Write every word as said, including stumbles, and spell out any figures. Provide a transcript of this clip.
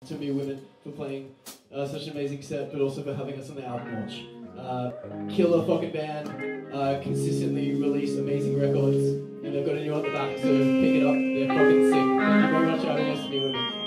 to Me Women for playing uh, such an amazing set, but also for having us on the album launch. Uh, killer fucking band, uh, consistently release amazing records, and they've got a new one at the back, so pick it up, they're fucking sick. Thank you very much for having us, Me Women.